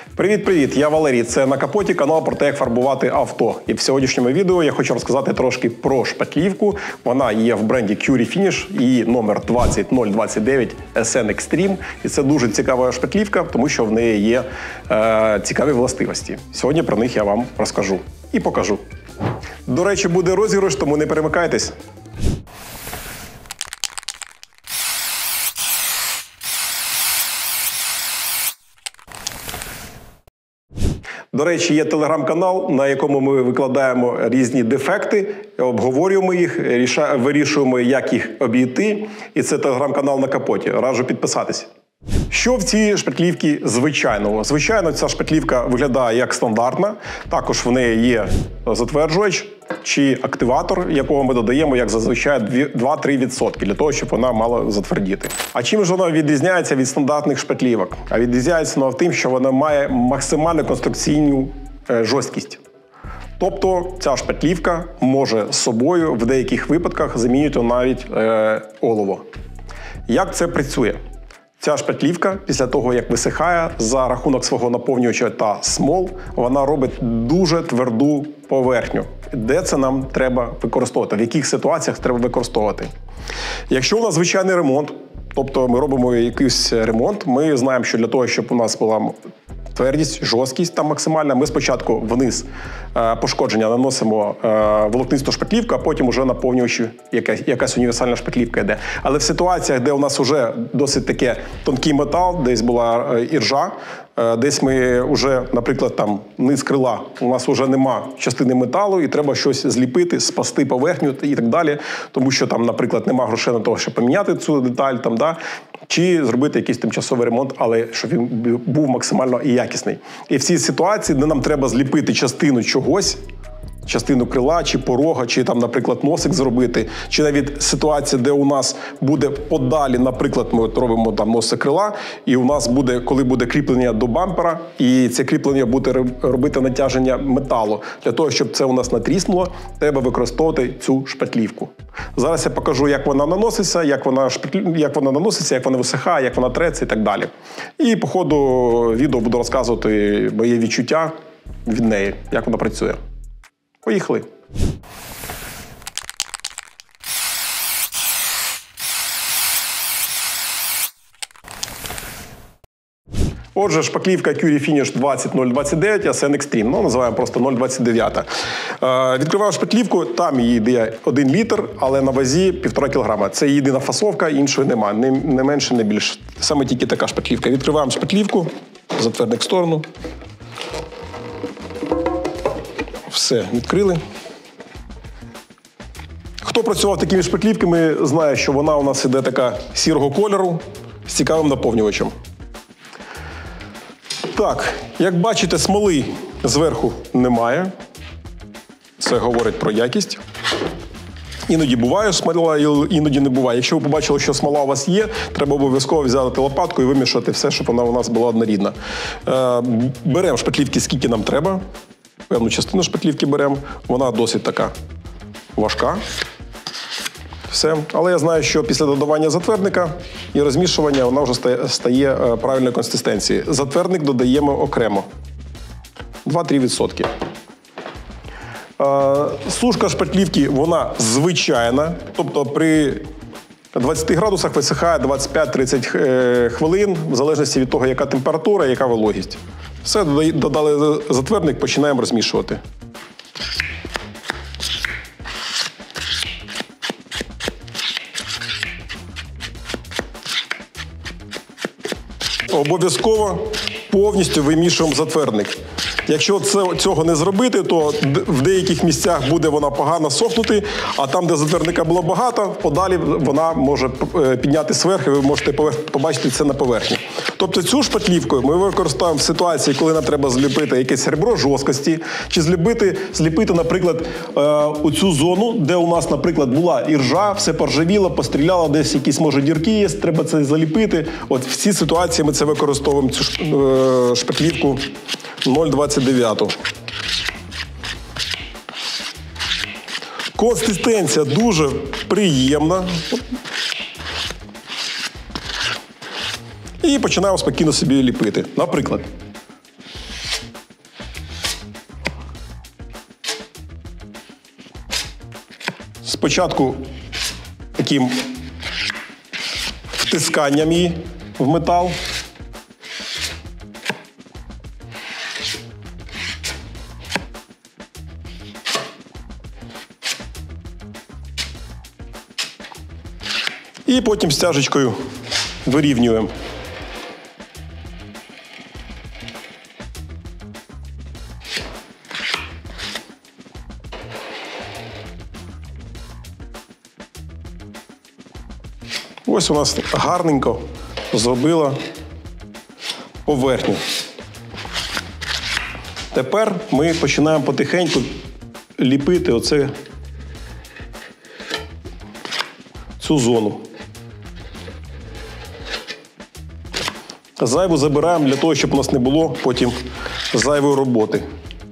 Привіт-привіт! Я Валерій. Це на капоті канал про те, як фарбувати авто. І в сьогоднішньому відео я хочу розказати трошки про шпаклівку. Вона є в бренді Curie Finish, її номер 20029 SN Extreme. І це дуже цікава шпаклівка, тому що в неї є цікаві властивості. Сьогодні про них я вам розкажу і покажу. До речі, буде розіграш, тому не перемикайтесь. До речі, є телеграм-канал, на якому ми викладаємо різні дефекти, обговорюємо їх, вирішуємо, як їх обійти. І це телеграм-канал на капоті. Раджу підписатись. Що в цій шпаклівці звичайного? Звичайно, ця шпаклівка виглядає як стандартна. Також в неї є затверджувач чи активатор, якого ми додаємо, як зазвичай, 2-3% для того, щоб вона мала затвердіти. А чим ж вона відрізняється від стандартних шпаклівок? А відрізняється вона тим, що вона має максимальну конструкційну жорсткість. Тобто ця шпаклівка може з собою в деяких випадках замінити навіть олово. Як це працює? Ця шпаклівка, після того, як висихає, за рахунок свого наповнювача та смол, вона робить дуже тверду поверхню. Де це нам треба використовувати? В яких ситуаціях треба використовувати? Якщо у нас звичайний ремонт, тобто ми робимо якийсь ремонт, ми знаємо, що для того, щоб у нас була твердість, жорсткість там максимальна, ми спочатку вниз пошкодження наносимо волокнисту шпаклівку, а потім вже наповнюючи якась універсальна шпаклівка йде. Але в ситуаціях, де у нас вже досить таке тонкий метал, десь була іржа, десь ми вже, наприклад, там низ крила, у нас вже нема частини металу і треба щось зліпити, спасти поверхню і так далі, тому що там, наприклад, нема грошей на того, щоб поміняти цю деталь, там, да, чи зробити якийсь тимчасовий ремонт, але щоб він був максимально і якісний. І в цій ситуації, де нам треба зліпити частину чогось, частину крила, чи порога, чи там, наприклад, носик зробити, чи навіть ситуація, де у нас буде подалі, наприклад, ми робимо там носик крила, і у нас буде, коли буде кріплення до бампера, і це кріплення буде робити натяження металу. Для того, щоб це у нас натріснуло, треба використовувати цю шпаклівку. Зараз я покажу, як вона наноситься, як вона висихає, як вона треться і так далі. І по ходу відео буду розказувати мої відчуття від неї, як вона працює. Поїхали! Отже, шпаклівка Curie Finish 20029 SN Extreme, називаємо просто 029. Відкриваю шпаклівку, там її йде 1 літр, але на вазі 1,5 кг. Це єдина фасовка, іншої нема, не менше, не більше. Саме тільки така шпаклівка. Відкриваємо шпаклівку, затвердник в сторону. Все, відкрили. Хто працював такими шпаклівками, знає, що вона у нас іде така сірого кольору з цікавим наповнювачем. Так, як бачите, смоли зверху немає. Це говорить про якість. Іноді буває смола, іноді не буває. Якщо ви побачили, що смола у вас є, треба обов'язково взяти лопатку і вимішати все, щоб вона у нас була однорідна. Беремо шпаклівки, скільки нам треба. Певну частину шпаклівки беремо. Вона досить така важка. Все. Але я знаю, що після додавання затвердника і розмішування вона вже стає правильної консистенції. Затвердник додаємо окремо. 2-3%. Сушка шпаклівки, вона звичайна. Тобто при 20 градусах висихає 25-30 хвилин, в залежності від того, яка температура, яка вологість. Все, додали затвердник, починаємо розмішувати. Обов'язково повністю вимішуємо затвердник. Якщо цього не зробити, то в деяких місцях буде вона погано сохнути, а там, де затвердника було багато, подалі вона може підняти зверх, і ви можете побачити це на поверхні. Тобто цю шпаклівку ми використовуємо в ситуації, коли нам треба зліпити якесь ребро жорсткості, чи зліпити, наприклад, у цю зону, де у нас, наприклад, була іржа, все поржавіло, постріляло, десь якісь, може, дірки є, треба це заліпити. От в цій ситуації ми це використовуємо, цю шпаклівку 0,29. Консистенція дуже приємна. І починаємо спокійно собі ліпити. Наприклад, Спочатку таким втисканням її в метал. І потім стяжечкою вирівнюємо. Ось у нас гарненько зробила поверхню. Тепер ми починаємо потихеньку ліпити цю зону. Зайву забираємо для того, щоб у нас не було потім зайвої роботи.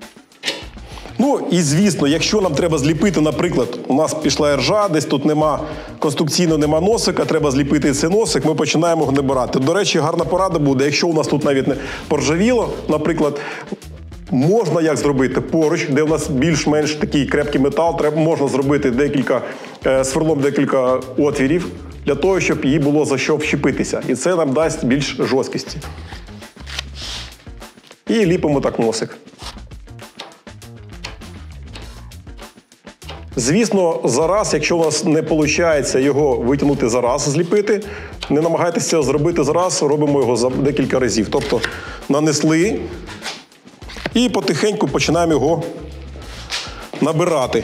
Ну і звісно, якщо нам треба зліпити, наприклад, у нас пішла ржа, десь тут конструкційно нема носика, треба зліпити цей носик, ми починаємо його набирати. До речі, гарна порада буде, якщо у нас тут навіть не поржавіло, наприклад, можна як зробити поруч, де у нас більш-менш такий крепкий метал, можна зробити сверлом декілька отвірів, для того, щоб їй було за що вщепитися. І це нам дасть більш жорсткості. І ліпимо так носик. Звісно, зараз, якщо у вас не виходить його витягнути зараз, зліпити, не намагайтеся цього зробити зараз, робимо його за декілька разів. Тобто нанесли і потихеньку починаємо його набирати.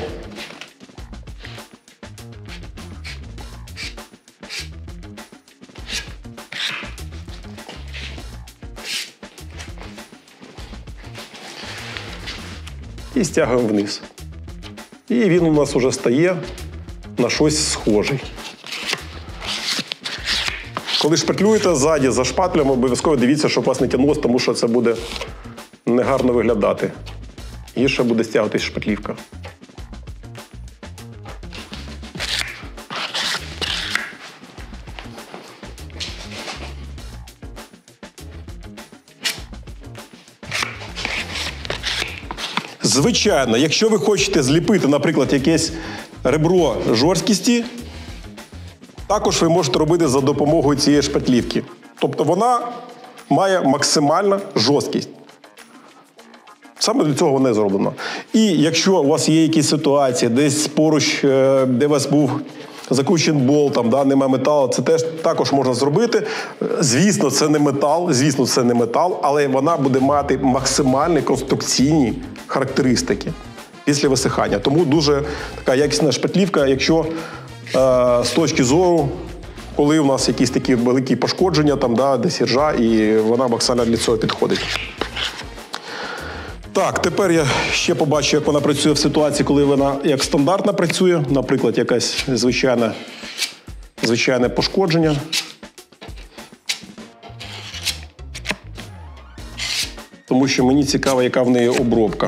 І стягуємо вниз. І він у нас вже стає на щось схожий. Коли шпатлюєте ззаді за шпатлем, обов'язково дивіться, щоб вас не тягнулося, тому що це буде негарно виглядати. Гірше буде стягуватись шпатлівка. Звичайно, якщо ви хочете зліпити, наприклад, якесь ребро жорсткості, також ви можете робити за допомогою цієї шпатлівки. Тобто вона має максимальну жорсткість. Саме для цього вона і зроблена. І якщо у вас є якісь ситуації, десь поруч, де у вас був закручений болтом, немає металу, це теж також можна зробити. Звісно, це не метал, але вона буде мати максимальні конструкційні характеристики після висихання. Тому дуже така якісна шпатлівка, якщо з точки зору, коли у нас якісь такі великі пошкодження, десь ржа, і вона максимально для цього підходить. Так, тепер я ще побачу, як вона працює в ситуації, коли вона як стандартна працює, наприклад, якесь звичайне пошкодження. Тому що мені цікаво, яка в неї обробка.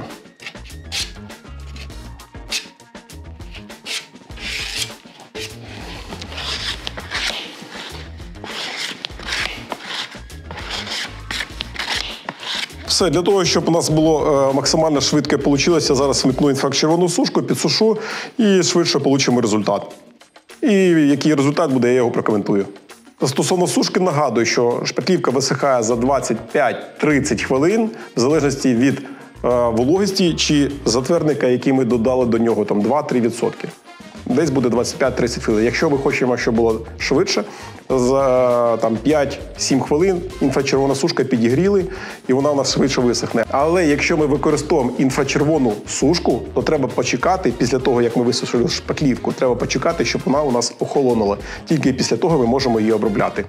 Все, для того, щоб у нас було максимально швидко вийшло, зараз вмикну інфрачервону сушку, підсушу і швидше отримаємо результат. І який результат буде, я його прокоментую. Стосовно сушки, нагадую, що шпатлівка висихає за 25-30 хвилин, в залежності від вологості чи затвердника, який ми додали до нього, 2-3%. Десь буде 25-30 хвилин. Якщо ми хочемо, щоб було швидше, за 5-7 хвилин інфрачервона сушка підігріли, і вона у нас швидше висохне. Але якщо ми використовуємо інфрачервону сушку, то треба почекати, після того, як ми висушили шпатлівку, треба почекати, щоб вона у нас охолонула. Тільки після того ми можемо її обробляти.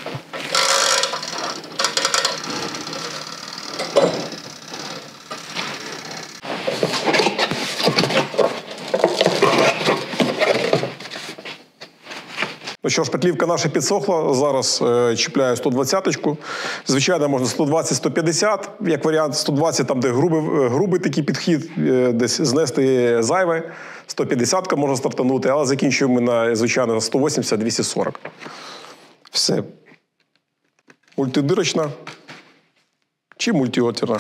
Ну що, шпатлівка наша підсохла, зараз чіпляю 120-ку. Звичайно, можна 120-150, як варіант 120, там де грубий такий підхід, десь знести зайве, 150-ка можна стартанути, але закінчуємо на, звичайно, 180-240. Все. Мультидирочна чи мультиотірна.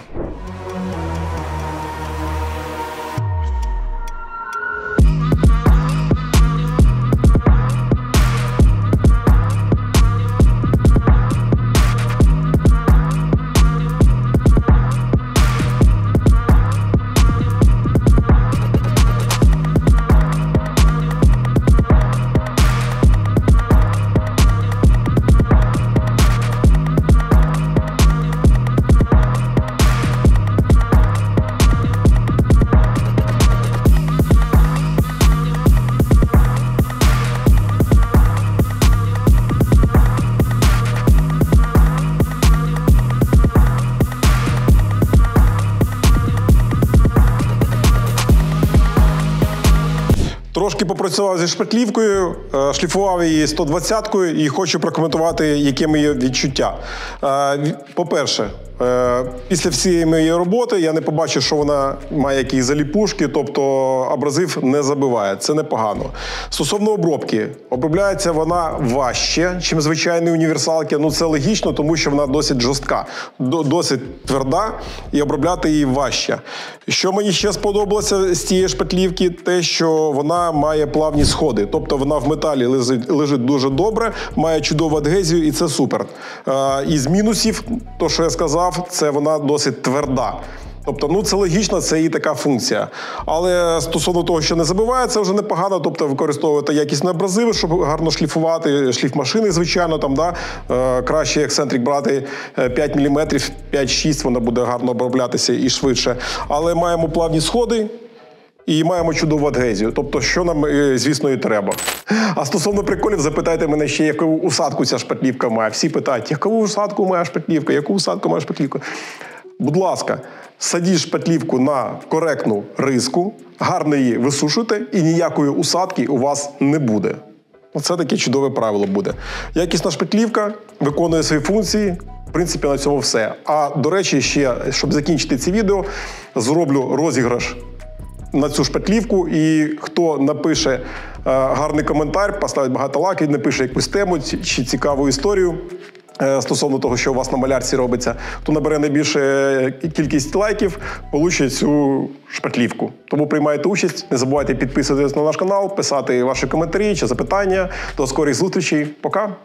Трошки попрацював зі шпатлівкою, шліфував її 120-кою і хочу прокоментувати, яке моє відчуття. По-перше, після всієї моєї роботи я не побачив, що вона має якісь заліпушки, тобто абразив не забиває. Це непогано. Стосовно обробки. Обробляється вона важче, ніж звичайні універсалки. Ну, це логічно, тому що вона досить жорстка, досить тверда, і обробляти її важче. Що мені ще сподобалося з цієї шпатлівки? Те, що вона має плавні сходи. Тобто вона в металі лежить дуже добре, має чудову адгезію, і це супер. Із мінусів, то, що я сказав, це вона досить тверда. Тобто, ну це логічно, це і така функція. Але стосовно того, що не забиває, це вже непогано. Тобто використовувати якісні абразиви, щоб гарно шліфувати, шліф машини, звичайно, там, да? Краще ексцентрик брати 5 мм, 5-6, вона буде гарно оброблятися і швидше. Але маємо плавні сходи. І маємо чудову адгезію. Тобто, що нам, звісно, і треба. А стосовно приколів, запитайте мене ще, яку усадку ця шпатлівка має. Всі питають, яку усадку має шпатлівка, яку усадку має шпатлівка. Будь ласка, садіть шпатлівку на коректну риску, гарно її висушуйте, і ніякої усадки у вас не буде. Оце таке чудове правило буде. Якісна шпатлівка виконує свої функції. В принципі, на цьому все. А, до речі, ще, щоб закінчити це відео, зроблю розіграш на цю шпатлівку, і хто напише гарний коментар, поставить багато лайків, напише якусь тему чи цікаву історію стосовно того, що у вас на малярці робиться, хто набере найбільшу кількість лайків, получить цю шпатлівку. Тому приймайте участь, не забувайте підписуватися на наш канал, писати ваші коментарі чи запитання. До скорих зустрічей. Пока!